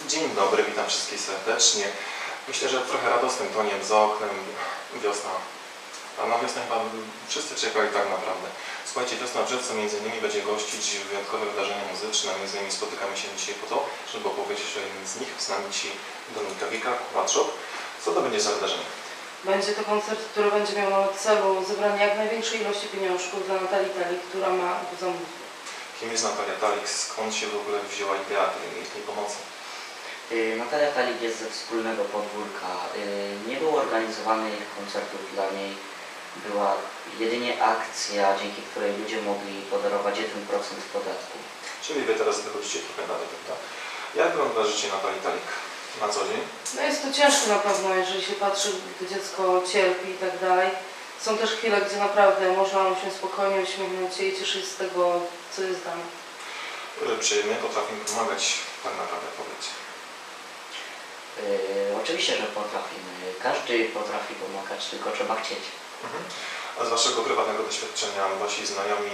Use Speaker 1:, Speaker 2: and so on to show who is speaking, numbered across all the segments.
Speaker 1: Dzień dobry, witam wszystkich serdecznie. Myślę, że trochę radosnym toniem za oknem wiosna. A na wiosnę chyba wszyscy czekali tak naprawdę. Słuchajcie, Wiosna w Żywcu między innymi będzie gościć wyjątkowe wydarzenia muzyczne. Między innymi spotykamy się dzisiaj po to, żeby opowiedzieć o jednym z nich. Z nami dzisiaj Dominika Wika, Kubaczok. Co to będzie za wydarzenie?
Speaker 2: Będzie to koncert, który będzie miał na celu zebranie jak największej ilości pieniążków dla Natalii Talik, która ma zamówienie.
Speaker 1: Kim jest Natalia Talik? Skąd się w ogóle wzięła idea tej pomocy?
Speaker 3: Natalia Talik jest ze wspólnego podwórka. Nie było organizowanych koncertów dla niej. Była jedynie akcja, dzięki której ludzie mogli podarować 1% podatku.
Speaker 1: Czyli wy teraz wychodzicie trochę dalej, prawda? Jak wygląda życie Natalii Talik na co dzień?
Speaker 2: No jest to ciężko na pewno, jeżeli się patrzy, gdy dziecko cierpi i tak dalej. Są też chwile, gdzie naprawdę można się spokojnie uśmiechnąć się i cieszyć z tego, co jest dane.
Speaker 1: Czy my potrafimy pomagać tak naprawdę, powiedzcie?
Speaker 3: Oczywiście, że potrafimy. Każdy potrafi pomagać, tylko trzeba chcieć.
Speaker 1: A z waszego prywatnego doświadczenia, wasi znajomi,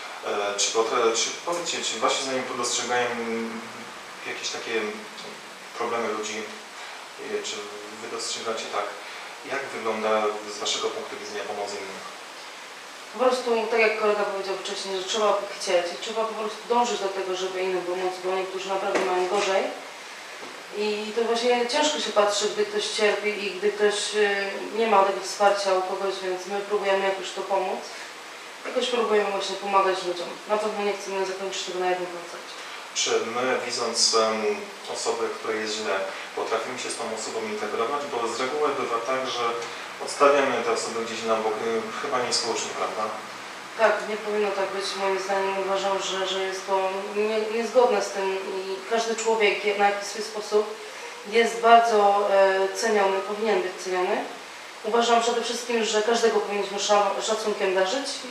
Speaker 1: czy wasi znajomi dostrzegają jakieś takie problemy ludzi, czy wy dostrzegacie tak, jak wygląda z waszego punktu widzenia pomoc innym?
Speaker 2: Po prostu, tak jak kolega powiedział wcześniej, że trzeba chcieć i trzeba po prostu dążyć do tego, żeby innym pomóc, bo niektórzy naprawdę mają gorzej. I to właśnie ciężko się patrzy, gdy ktoś cierpi i gdy ktoś nie ma tego wsparcia u kogoś, więc my próbujemy jakoś to pomóc. Jakoś próbujemy właśnie pomagać ludziom. Na pewno nie chcemy zakończyć tego na jednym koncercie.
Speaker 1: Czy my, widząc osobę, której jest źle, potrafimy się z tą osobą integrować? Bo z reguły bywa tak, że odstawiamy te osoby gdzieś na bok, chyba niesłusznie, prawda?
Speaker 2: Tak, nie powinno tak być. Moim zdaniem uważam, że jest to niezgodne z tym i każdy człowiek na jakiś swój sposób jest bardzo ceniony, powinien być ceniony. Uważam przede wszystkim, że każdego powinniśmy szacunkiem darzyć i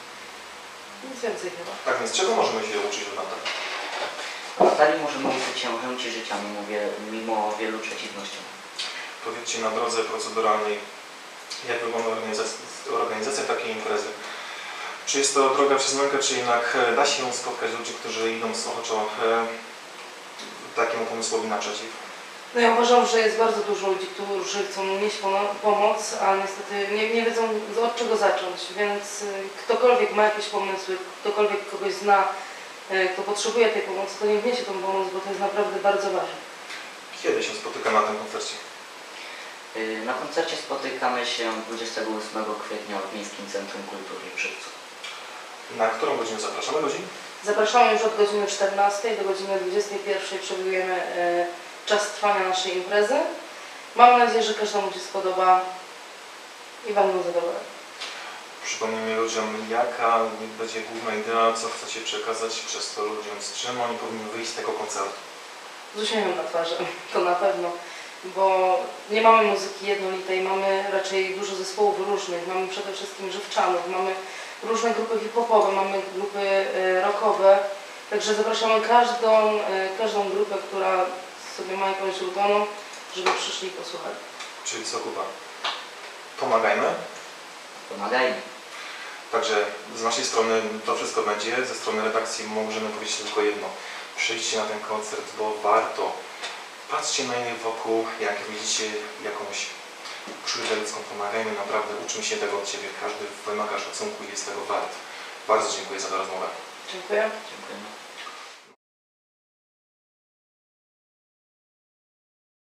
Speaker 2: nic więcej chyba.
Speaker 1: Tak więc czego możemy się uczyć od Natalii?
Speaker 3: Natalii możemy uczyć się chęci życia, mimo wielu przeciwnościom.
Speaker 1: Powiedzcie, na drodze proceduralnej, jak wygląda organizacja takiej imprezy? Czy jest to droga przez mękę, czy jednak da się spotkać ludzi, którzy idą z ochoczo takiemu pomysłowi naprzeciw?
Speaker 2: No ja uważam, że jest bardzo dużo ludzi, którzy chcą nieść pomoc, a niestety nie wiedzą od czego zacząć, więc ktokolwiek ma jakieś pomysły, ktokolwiek kogoś zna, kto potrzebuje tej pomocy, to niech wniesie tą pomoc, bo to jest naprawdę bardzo ważne.
Speaker 1: Kiedy się spotyka na tym koncercie?
Speaker 3: Na koncercie spotykamy się 28 kwietnia w Miejskim Centrum Kultury w Żywcu.
Speaker 1: Na którą godzinę zapraszamy ludzi?
Speaker 2: Zapraszamy już od godziny 14 do godziny 21 przewidujemy czas trwania naszej imprezy. Mam nadzieję, że każdemu się spodoba i będą zadowoleni.
Speaker 1: Przypomnijmy ludziom, jaka będzie główna idea, co chcecie przekazać przez to ludziom, z czym oni powinni wyjść z tego koncertu.
Speaker 2: Z uśmiechem na twarzy, to na pewno, bo nie mamy muzyki jednolitej, mamy raczej dużo zespołów różnych, mamy przede wszystkim żywczanów, mamy różne grupy hip-hopowe, mamy grupy rockowe, także zapraszamy każdą grupę, która sobie ma jakąś ulubioną, żeby przyszli i posłuchali.
Speaker 1: Czyli co, Kuba? Pomagajmy?
Speaker 3: Pomagajmy.
Speaker 1: Także z naszej strony to wszystko będzie, ze strony redakcji możemy powiedzieć tylko jedno. Przyjdźcie na ten koncert, bo warto. Patrzcie na innych wokół, jak widzicie jakąś krzywdę ludzką, pomagajmy, naprawdę uczmy się tego od siebie. Każdy wymaga szacunku i jest tego wart. Bardzo dziękuję za tę rozmowę.
Speaker 2: Dziękuję.
Speaker 3: Dziękujemy.